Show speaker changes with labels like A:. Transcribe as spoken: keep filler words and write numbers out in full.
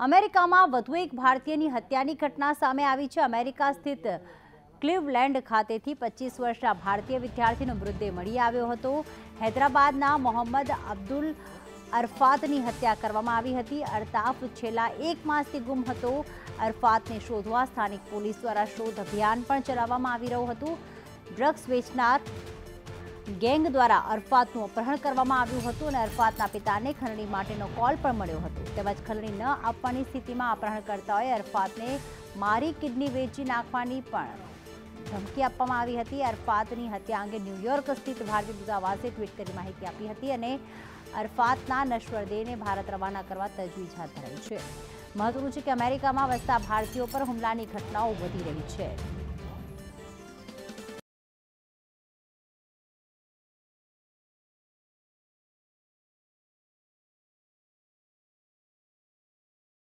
A: અમેરિકામાં વધુ એક ભારતીયની હત્યાની ઘટના સામે આવી છે। અમેરિકા સ્થિત ક્લિવલેન્ડ ખાતેથી પચીસ વર્ષના ભારતીય વિદ્યાર્થીનો મૃતદેહ મળી આવ્યો હતો। હૈદરાબાદના મોહમ્મદ અબ્દુલ અરફાતની હત્યા કરવામાં આવી હતી। અલ્તાફ છેલ્લા એક માસથી ગુમ હતો। અરફાતને શોધવા સ્થાનિક પોલીસ દ્વારા શોધ અભિયાન પણ ચલાવવામાં આવી રહ્યું હતું। ડ્રગ્સ વેચનાર ગેંગ દ્વારા અરફાતનું અપહરણ કરવામાં આવ્યું હતું અને અરફાતના પિતાને ખંડણી માટેનો કોલ પણ મળ્યો હતો। તેમજ ખંડણી ન આપવાની સ્થિતિમાં અપહરણકર્તાઓએ અરફાતને મારી કિડની વેચી નાખવાની પણ ધમકી આપવામાં આવી હતી। અરફાતની હત્યા અંગે ન્યૂયોર્ક સ્થિત ભારતીય દૂતાવાસે ટ્વીટ કરી માહિતી આપી હતી અને અરફાતના નશ્વર દેહને ભારત રવાના કરવા તજવીજ હાથ ધરાઈ છે। મહત્વનું છે કે અમેરિકામાં વસતા ભારતીયો પર હુમલાની ઘટનાઓ વધી રહી છે।